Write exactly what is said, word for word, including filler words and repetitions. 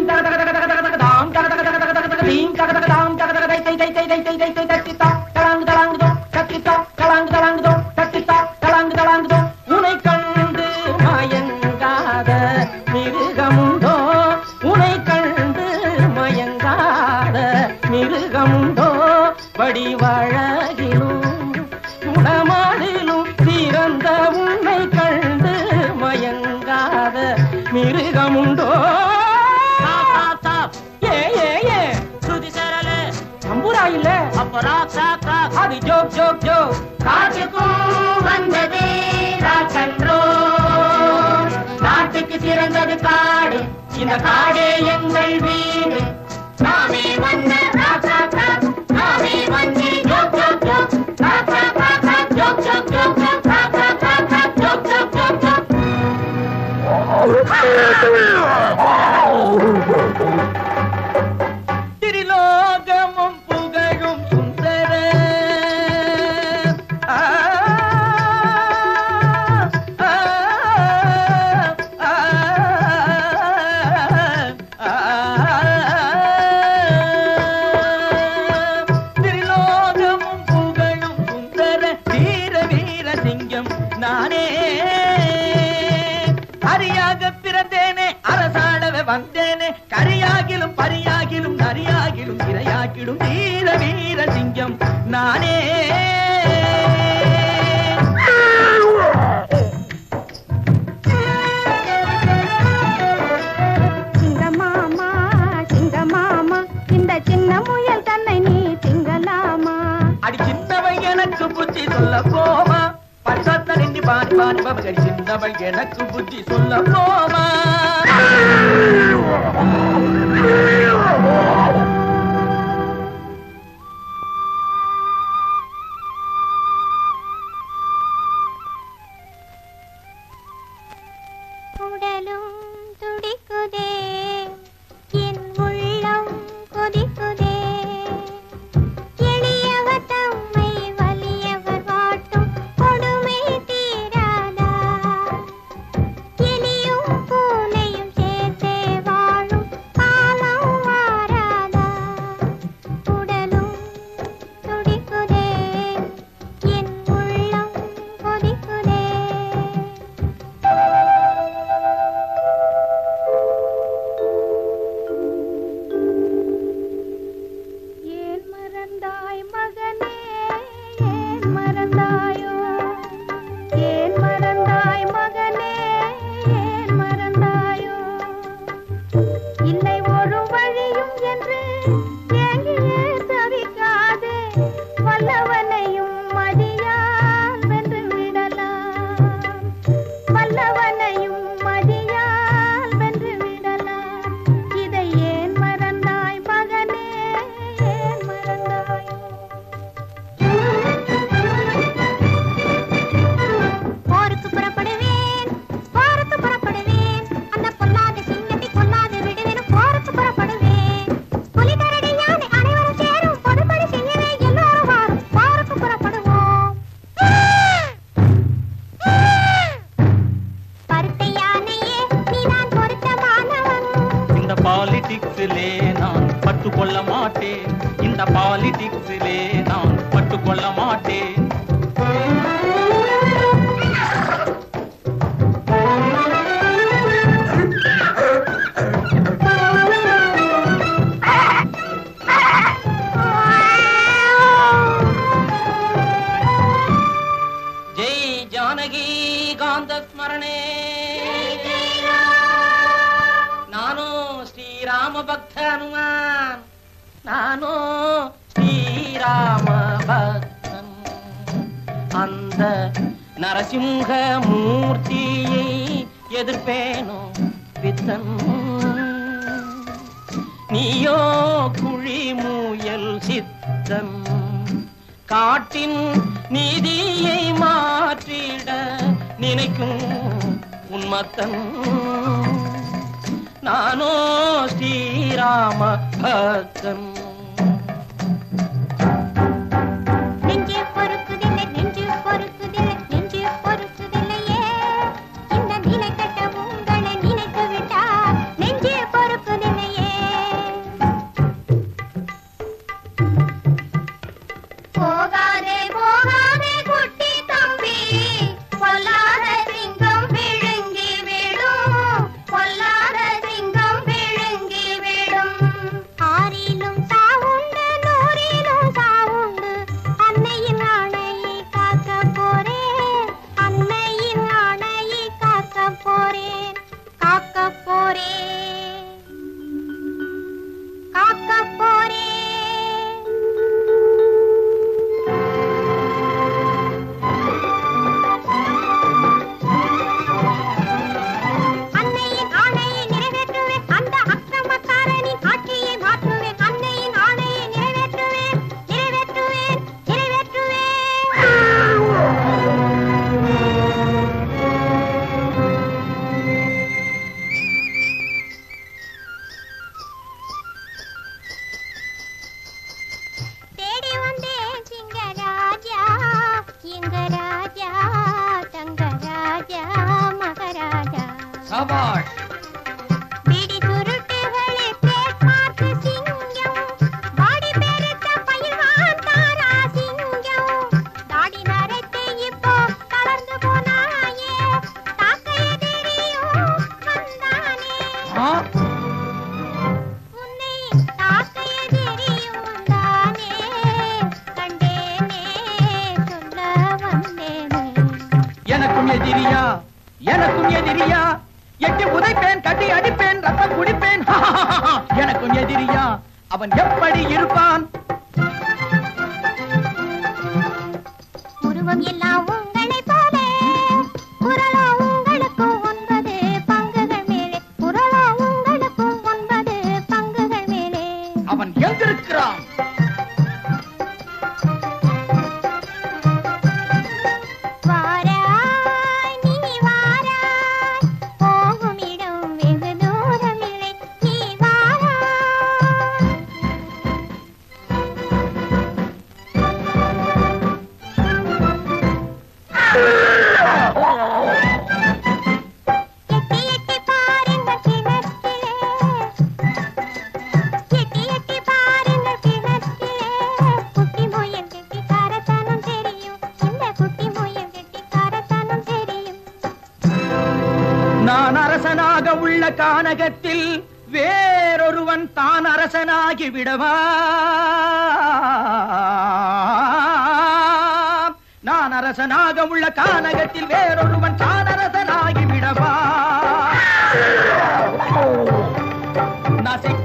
உனை கண்டு மயங்காத மிருகமுண்டோ உனை கண்டு மயங்காத மிருகமுண்டோ வடிவழகிலும் குணமாடிலும் சிறந்த உன்னை கண்டு மயங்காத மிருகமுண்டோ ஏ ஏ ஏ சுதி சரல அம்புரா இல்ல அப்பரா சாக்கா அது ஜோக் ஜோக் ஜோக் காட்டுக்கும் வந்ததே ராக்கன்றோ நாட்டுக்கு சிறந்தது காடு இந்த காடே எங்கள் வீடு நாமே வந்த ராக்கா நாமே வந்து ஜோக் ஜோக் ஜோக் ராக்கா ராக்கா ஜோக் ஜோக் ஜோக் ஜோக் ராக்கா ராக்கா ஜோக் ஜோக் ஜோக் ஜோக் திரிலோகமும் புகழும் சுந்தர திரிலோகமும் புகழும் சுந்தர வீர வீர சிங்கம் நானே அரியாக பிறந்தேனே அரசாடவே வந்தேனே கரியாகிலும் பரியாகிலும் நரியாகிலும் இரையாகிலும் வீர வீர சிங்கம் நானே சிங்கமாமா சிங்கமாமா இந்த சின்ன முயல் தன்னை நீ திங்கலாமா அடி சின்னவன் எனக்கு புத்தி சொல்ல போமா பரிசத்த நின்று பாடி பாடி பகடி சின்னவன் எனக்கு புத்தி சொல்ல போமா உடலும் துடிக்குதே என் உள்ளம் கொதிக்குதே எளியவர் தம்மை வலியவர் வாட்டும் கொடுமை தீராதா எலியும் பூனையும் சேர்த்தே வாழும் காலம் மாறாதா உடலும் துடிக்குதே என் உள்ளம் கொதிக்குதே ஏன் மறந்தாய் மகனே ஏன் மறந்தாயோ ஏன் மறந்தாய் மகனே ஏன் மறந்தாயோ இல்லை ஒரு வழியும் என்று ஏங்கியே தவிக்காதே வல்லவனையும் மதியால் வென்று விடலாம் வல்லவனையும் மதியால் வென்று விடலாம் இதை ஏன் மறந்தாய் மகனே ஏன் மறந்தாயோ போருக்கு புறப்படுவேன் போருக்கு புறப்படுவேன் அந்த பொல்லாத சிங்கத்தை கொல்லாது விடுவேன் போருக்கு புறப்படுவேன் புலி கரடி யானை அனைவரும் சேரும் பொதுப்படி செய்யவே எல்லாரும் வாரும் போருக்கு புறப்படுவோம் பருத்த யானையே நீதான் பொருத்தமானவன் இந்த பாலிடிக்ஸிலே நான் பட்டு கொள்ள மாட்டேன் இந்த பாலிடிக்ஸிலே நான் பட்டு கொள்ள மாட்டேன் ஜெய் ஜானகி காந்த ஸ்மரணே நானோ ஸ்ரீராம பக்த ஹனுமான் நானோ ஸ்ரீராம பக்தன் அந்த நரசிம்ஹ மூர்த்தியை எதிர்ப்பேனோ பித்தன் நீயோ குழி முயல் சித்தன் காட்டின் நீதியை மாற்றிட நினைக்கும் உன்மத்தன் நானோ ஸ்ரீராம பக்தன் நெஞ்சே பொறுக்குதில்லை நெஞ்சு பொறுக்குதில்லை நெஞ்சு பொறுக்குதில்லையே இந்த நிலை கட்ட உங்களை நினைத்து விட்டார் நெஞ்சே பொறுக்குதில்லையே எனக்கும் எதிரியா எனக்கும் எதிரியா எட்டி உதைப்பேன் கட்டி அடிப்பேன் ரத்தம் குடிப்பேன் எனக்கும் எதிரியா அவன் எப்படி இருப்பான் உருவம் எல்லாம் உங்களை போல குரலா உங்களுக்கும் ஒன்பது பங்குகள் மேலே குரலா உங்களுக்கும் ஒன்பது பங்குகள் மேலே அவன் எங்கிருக்கிறான் நான் அரசனாக உள்ள கானகத்தில் வேறொருவன் தான் அரசனாகி விடவா நான் அரசனாக உள்ள கானகத்தில் வேறொருவன் தான் அரசனாகி விடவா நசிக்க